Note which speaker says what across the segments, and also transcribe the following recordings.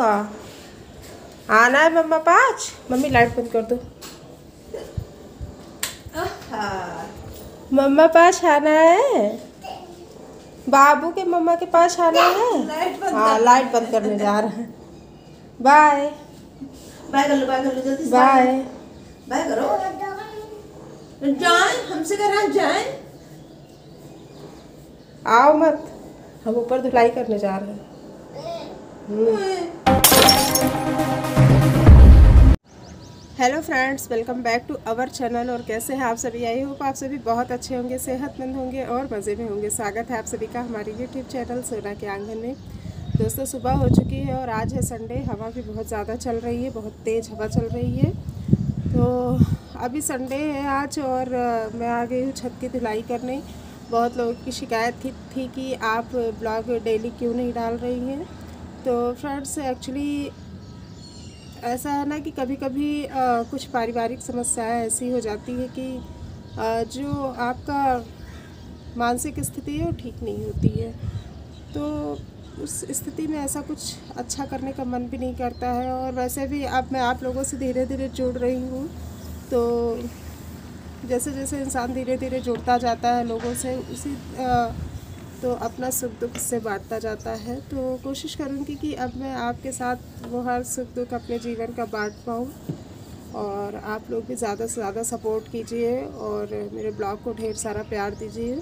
Speaker 1: हुआ? आना है मम्मा पास। मम्मी लाइट बंद कर दो। मम्मा पास आना है। बाबू के मम्मा के पास आना है। हाँ लाइट बंद करने जा रहे हैं। बाय
Speaker 2: बाय कर लो, बाय कर लो जल्दी से।
Speaker 1: बाय
Speaker 2: बाय करो। जाए हमसे कह जाए।
Speaker 1: आओ मत, हम ऊपर धुलाई करने जा रहे हैं। Hello friends, welcome back to our channel. और कैसे हैं आप सभी? आई होप आप सभी बहुत अच्छे होंगे, सेहतमंद होंगे और मज़े में होंगे। स्वागत है आप सभी का हमारे यूट्यूब चैनल सोना के आंगन में। दोस्तों सुबह हो चुकी है और आज है संडे। हवा भी बहुत ज़्यादा चल रही है, बहुत तेज़ हवा चल रही है। तो अभी संडे है आज और मैं आ गई हूँ छत की धुलाई करने। बहुत लोगों की शिकायत थी कि आप ब्लॉग डेली क्यों नहीं डाल रही हैं। तो फ्रेंड्स एक्चुअली ऐसा है ना कि कभी कभी कुछ पारिवारिक समस्याएं ऐसी हो जाती है कि जो आपका मानसिक स्थिति है वो ठीक नहीं होती है। तो उस स्थिति में ऐसा कुछ अच्छा करने का मन भी नहीं करता है। और वैसे भी अब मैं आप लोगों से धीरे धीरे जुड़ रही हूँ। तो जैसे जैसे इंसान धीरे धीरे जुड़ता जाता है लोगों से, उसी तो अपना सुख दुख से बांटता जाता है। तो कोशिश करूँगी कि अब मैं आपके साथ वो हर सुख दुख अपने जीवन का बांट पाऊँ। और आप लोग भी ज़्यादा से ज़्यादा सपोर्ट कीजिए और मेरे ब्लॉग को ढेर सारा प्यार दीजिए।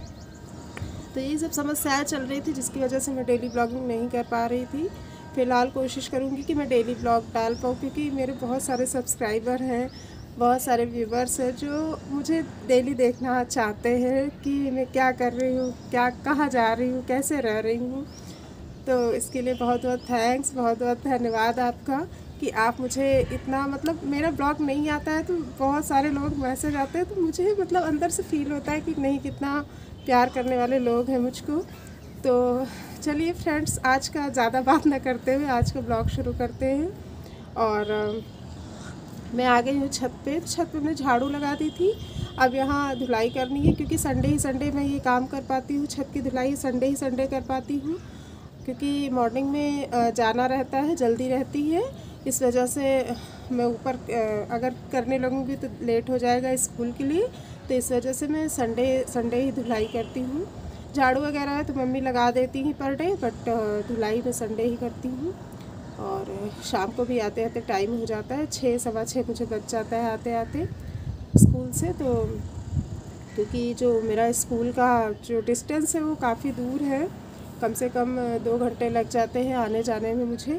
Speaker 1: तो ये सब समस्याएं चल रही थी जिसकी वजह से मैं डेली ब्लॉगिंग नहीं कर पा रही थी। फ़िलहाल कोशिश करूँगी कि मैं डेली ब्लॉग डाल पाऊँ, क्योंकि मेरे बहुत सारे सब्सक्राइबर हैं, बहुत सारे व्यूवर्स हैं जो मुझे डेली देखना चाहते हैं कि मैं क्या कर रही हूँ, क्या कहाँ जा रही हूँ, कैसे रह रही हूँ। तो इसके लिए बहुत बहुत थैंक्स, बहुत बहुत धन्यवाद आपका कि आप मुझे इतना, मतलब मेरा ब्लॉग नहीं आता है तो बहुत सारे लोग मैसेज आते हैं तो मुझे मतलब अंदर से फील होता है कि नहीं, कितना प्यार करने वाले लोग हैं मुझको। तो चलिए फ्रेंड्स, आज का ज़्यादा बात ना करते हुए आज का ब्लॉग शुरू करते हैं। और मैं आ गई हूँ छत पे। छत पे मैं झाड़ू लगा दी थी, अब यहाँ धुलाई करनी है, क्योंकि संडे ही संडे मैं ये काम कर पाती हूँ। छत की धुलाई संडे ही संडे कर पाती हूँ, क्योंकि मॉर्निंग में जाना रहता है, जल्दी रहती है। इस वजह से मैं ऊपर अगर करने लगूँगी तो लेट हो जाएगा स्कूल के लिए। तो इस वजह से मैं संडे ही धुलाई करती हूँ। झाड़ू वगैरह है तो मम्मी लगा देती हैं पर डे, बट धुलाई मैं संडे ही करती हूँ। और शाम को भी आते आते टाइम हो जाता है, 6 सवा 6 मुझे बच जाता है आते आते स्कूल से। तो क्योंकि जो मेरा स्कूल का जो डिस्टेंस है वो काफ़ी दूर है, कम से कम 2 घंटे लग जाते हैं आने जाने में। मुझे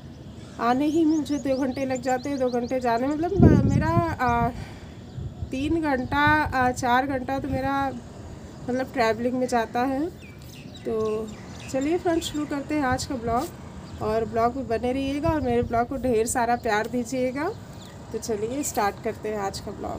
Speaker 1: 2 घंटे लग जाते हैं। 2 घंटे जाने मतलब मेरा 3 घंटा 4 घंटा तो मेरा मतलब ट्रैवलिंग में जाता है। तो चलिए फ्रेंड्स, शुरू करते हैं आज का ब्लॉग। और ब्लॉग में बने रहिएगा और मेरे ब्लॉग को ढेर सारा प्यार दीजिएगा। तो चलिए स्टार्ट करते हैं आज का ब्लॉग।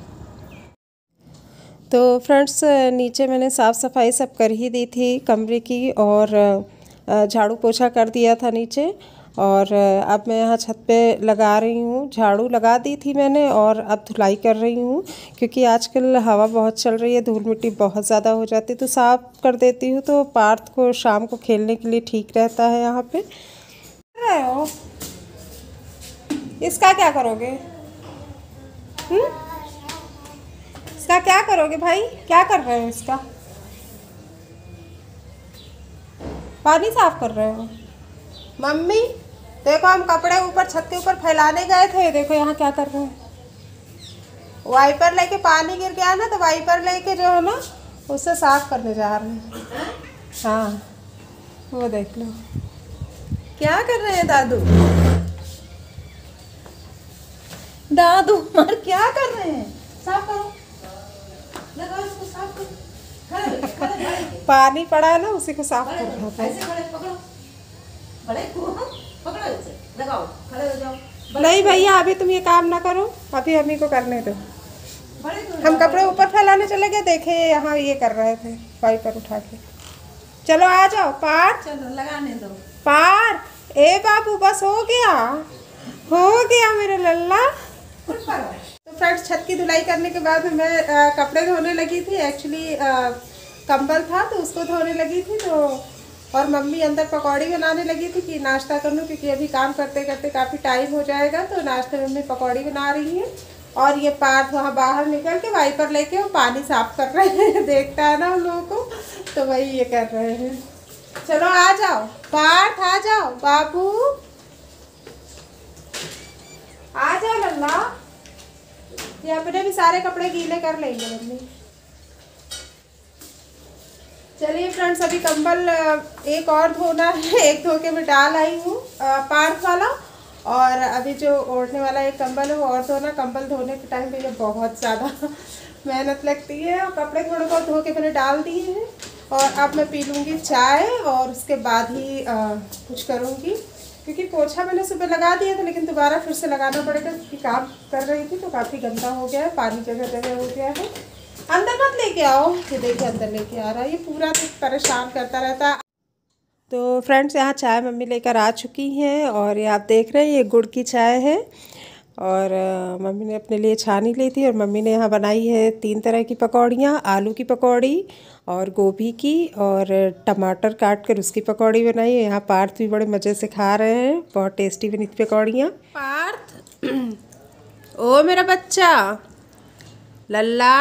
Speaker 1: तो फ्रेंड्स, नीचे मैंने साफ़ सफाई सब कर ही दी थी कमरे की, और झाड़ू पोछा कर दिया था नीचे। और अब मैं यहाँ छत पे लगा रही हूँ। झाड़ू लगा दी थी मैंने और अब धुलाई कर रही हूँ, क्योंकि आजकल हवा बहुत चल रही है, धूल मिट्टी बहुत ज़्यादा हो जाती है। तो साफ़ कर देती हूँ तो पार्थ को शाम को खेलने के लिए ठीक रहता है। यहाँ पे रहे हो, इसका क्या करोगे? इसका क्या करोगे भाई? क्या कर रहे हो? इसका पानी साफ कर रहे हो? मम्मी देखो, हम कपड़े ऊपर छत के ऊपर फैलाने गए थे, देखो यहाँ क्या कर रहे हैं। वाइपर लेके पानी गिर गया ना, तो वाइपर लेके जो है ना उससे साफ करने जा रहे हैं। हाँ वो देख लो
Speaker 2: क्या कर रहे हैं दादू? दादू मार क्या कर रहे हैं? साफ करो, लगाओ इसको, साफ करो। खड़े
Speaker 1: पानी पड़ा है ना, उसी को साफ कर रहा था।
Speaker 2: ऐसे खड़े पकड़ो, बड़े को पकड़ो, इसे लगाओ, खड़े हो जाओ।
Speaker 1: नहीं भैया, अभी तुम ये काम ना करो, अभी हम ही को करने दो। हम कपड़े ऊपर फैलाने चले गए, देखे यहाँ ये कर रहे थे वाइपर उठा के। चलो आ जाओ पार,
Speaker 2: चलो लगाने दो
Speaker 1: पार। ए बाबू बस हो गया मेरे लल्ला। तो फ्रेंड्स, छत की धुलाई करने के बाद मैं कपड़े धोने लगी थी। एक्चुअली कंबल था तो उसको धोने लगी थी। तो और मम्मी अंदर पकौड़ी बनाने लगी थी कि नाश्ता कर लूँ, क्योंकि अभी काम करते करते काफ़ी टाइम हो जाएगा। तो नाश्ते में मम्मी पकौड़ी बना रही है। और ये पार्थ वहाँ बाहर निकल के वाइपर लेके वो पानी साफ कर रहे हैं। देखता है ना उन लोगों को, तो वही ये कर रहे हैं। चलो आ जाओ पार्थ, आ जाओ बाबू, आ जाओ लल्ला। ये अपने भी सारे कपड़े गीले कर लेंगे मम्मी। चलिए फ्रेंड्स, अभी कंबल एक और धोना है, एक धो के मैं डाल आई हूँ पार्थ वाला। और अभी जो ओढ़ने वाला एक कंबल है वो और धोना। कंबल धोने के टाइम पे ये बहुत ज़्यादा मेहनत लगती है। और कपड़े थोड़े बहुत धो के मैंने डाल दिए हैं। और अब मैं पी लूँगी चाय और उसके बाद ही कुछ करूँगी, क्योंकि पोछा मैंने सुबह लगा दिया था, लेकिन दोबारा फिर से लगाना पड़ेगा, क्योंकि काम कर रही थी तो काफ़ी गंदा हो गया है, पानी जगह जगह हो गया है। अंदर मत लेके आओ, ये देखिए अंदर लेके आ रहा है, ये पूरा दिन परेशान करता रहता है। तो फ्रेंड्स, यहाँ चाय मम्मी लेकर आ चुकी हैं और ये आप देख रहे हैं ये गुड़ की चाय है। और मम्मी ने अपने लिए छानी ली थी। और मम्मी ने यहाँ बनाई है 3 तरह की पकौड़ियाँ, आलू की पकौड़ी और गोभी की, और टमाटर काट कर उसकी पकौड़ी बनाई है। यहाँ पार्थ भी बड़े मज़े से खा रहे हैं, बहुत टेस्टी बनी थी पकौड़ियाँ। पार्थ ओ मेरा बच्चा लल्ला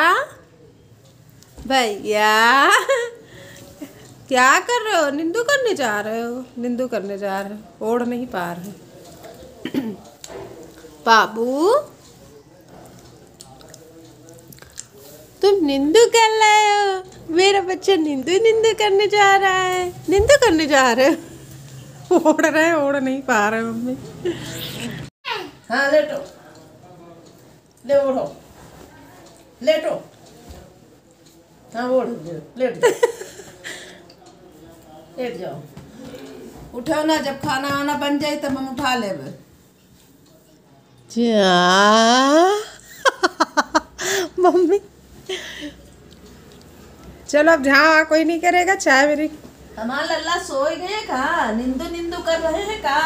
Speaker 1: भैया, क्या कर रहे हो? नींदू करने जा रहे हो? नींदू करने जा रहे हो, ओढ़ नहीं पा रहे। बाबू तुम नींदू कर रहे हो? मेरा बच्चा नींदू करने जा रहा है। नींदू करने जा रहे हो? ओढ़ रहे, ओढ़ नहीं पा रहे मम्मी।
Speaker 2: हाँ लेटो, ले ओढ़ो, लेटो। हाँ ओढ़, लेट जाओ, लेट जाओ। उठो ना, जब खाना वाना बन जाए तब हम उठा लेंगे।
Speaker 1: मम्मी चलो अब जहाँ कोई नहीं करेगा चाय मेरी।
Speaker 2: हमारा लल्ला सोए गए का? नींदू नींदू कर रहे हैं का?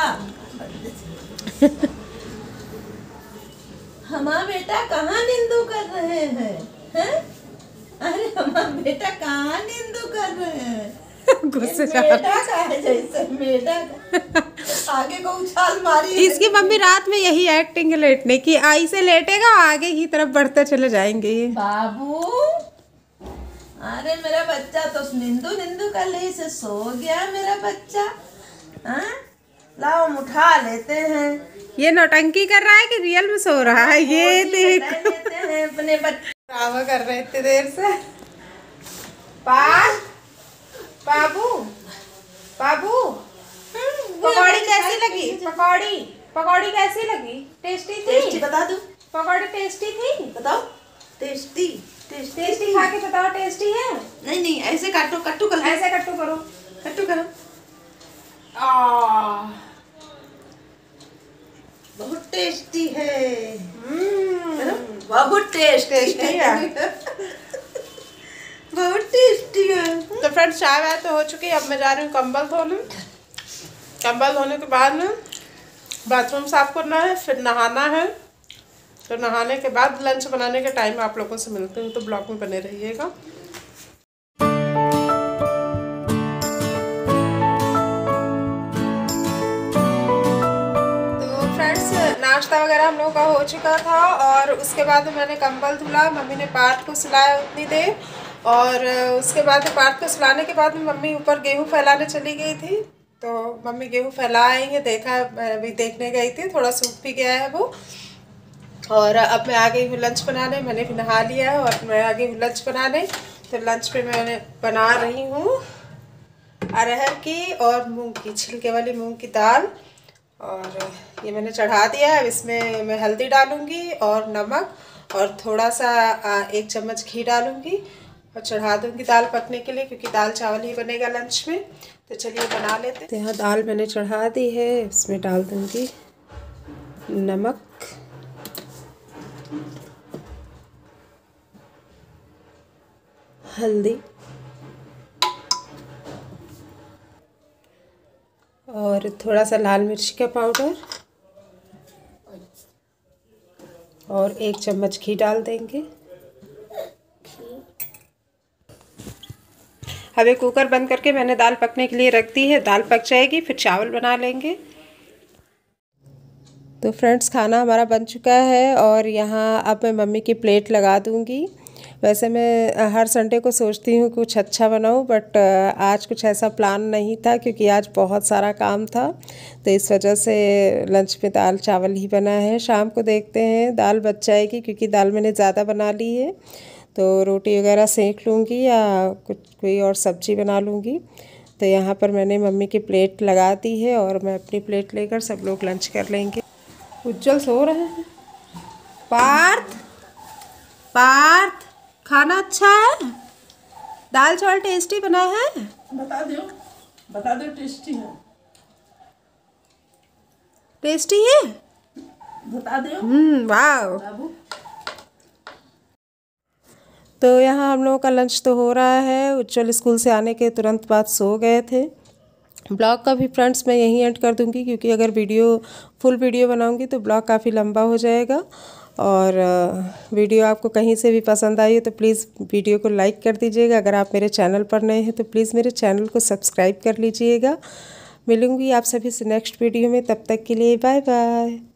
Speaker 2: हमारा बेटा कहाँ नींदू कर रहे हैं? अरे हमारा बेटा कहाँ नींदू कर रहे हैं?
Speaker 1: गुस्से
Speaker 2: मेढा का है, जैसे मेढा का। आगे को उछाल मारी।
Speaker 1: इसकी मम्मी रात में यही एक्टिंग है लेटने की, आई से लेटेगा आगे की तरफ बढ़ते चले जाएंगे ये।
Speaker 2: बाबू, अरे मेरा बच्चा तो नींदू नींदू कर ले से सो गया मेरा बच्चा। हाँ लाओ हम उठा लेते हैं।
Speaker 1: ये नौटंकी कर रहा है कि रियल में सो रहा है? ये देख
Speaker 2: लेते हैं अपने बच्चे।
Speaker 1: ड्रामा कर रहे इतने देर से। पार्थ, बाबू बाबू, पकौड़ी कैसी लगी? पकौड़ी कैसी लगी? टेस्टी थी?
Speaker 2: टेस्टी बता दूं?
Speaker 1: पकौड़ी टेस्टी थी?
Speaker 2: बताओ। टेस्टी
Speaker 1: टेस्टी खा के बताओ टेस्टी है?
Speaker 2: नहीं नहीं, ऐसे काटो, कट्टू कर,
Speaker 1: ऐसे कट्टू करो,
Speaker 2: कट्टू करो। बहुत टेस्टी है। बहुत टेस्टी है। बहुत टेस्टी है।
Speaker 1: तो फ्रेंड्स, चाय वाय तो हो चुकी है। अब मैं जा रही हूँ कंबल धोने। कंबल धोने के बाद में बाथरूम साफ करना है, फिर नहाना है। तो नहाने के बाद लंच बनाने के टाइम आप लोगों से मिलते हैं, तो ब्लॉग में बने रहिएगा। तो फ्रेंड्स, नाश्ता वगैरह हम लोगों का हो चुका था और उसके बाद मैंने कंबल धुला। मम्मी ने पार्थ को सुलाया उतनी देर, और उसके बाद पार्थ को सुलाने के बाद मम्मी ऊपर गेहूँ फैलाने चली गई थी। तो मम्मी गेहूँ फैला आई है, देखा अभी देखने गई थी, थोड़ा सूख भी गया है वो। और अब मैं आ गई हूँ लंच बनाने। मैंने भी नहा लिया है और मैं आ गई हूँ लंच बनाने। तो लंच पे मैंने बना रही हूँ अरहर की और मूंग की, छिलके वाली मूंग की दाल। और ये मैंने चढ़ा दिया है। इसमें मैं हल्दी डालूँगी और नमक और थोड़ा सा 1 चम्मच घी डालूँगी और चढ़ा दूँगी दाल पकने के लिए, क्योंकि दाल चावल ही बनेगा लंच में। तो चलिए बना लेते हैं। तो यहाँ दाल मैंने चढ़ा दी है, इसमें डाल दूँगी नमक, हल्दी और थोड़ा सा लाल मिर्च का पाउडर और 1 चम्मच घी डाल देंगे। अभी कुकर बंद करके मैंने दाल पकने के लिए रख दी है। दाल पक जाएगी फिर चावल बना लेंगे। तो फ्रेंड्स, खाना हमारा बन चुका है और यहाँ अब मैं मम्मी की प्लेट लगा दूँगी। वैसे मैं हर संडे को सोचती हूँ कुछ अच्छा बनाऊँ, बट आज कुछ ऐसा प्लान नहीं था क्योंकि आज बहुत सारा काम था, तो इस वजह से लंच में दाल चावल ही बना है। शाम को देखते हैं, दाल बच जाएगी क्योंकि दाल मैंने ज़्यादा बना ली है, तो रोटी वगैरह सेंक लूँगी या कुछ कोई और सब्ज़ी बना लूँगी। तो यहाँ पर मैंने मम्मी की प्लेट लगा दी है और मैं अपनी प्लेट लेकर सब लोग लंच कर लेंगे। उज्जवल सो रहे हैं। पार्थ, पार्थ, खाना अच्छा है? दाल चावल टेस्टी बना है?
Speaker 2: बता दो टेस्टी है।
Speaker 1: टेस्टी है?
Speaker 2: बता दो।
Speaker 1: वाह। तो यहाँ हम लोगों का लंच तो हो रहा है। उज्जवल स्कूल से आने के तुरंत बाद सो गए थे। ब्लॉग का भी फ्रेंड्स मैं यहीं एंड कर दूंगी क्योंकि अगर फुल वीडियो बनाऊंगी तो ब्लॉग काफ़ी लंबा हो जाएगा। और वीडियो आपको कहीं से भी पसंद आई हो तो प्लीज़ वीडियो को लाइक कर दीजिएगा। अगर आप मेरे चैनल पर नए हैं तो प्लीज़ मेरे चैनल को सब्सक्राइब कर लीजिएगा। मिलूंगी आप सभी से नेक्स्ट वीडियो में, तब तक के लिए बाय बाय।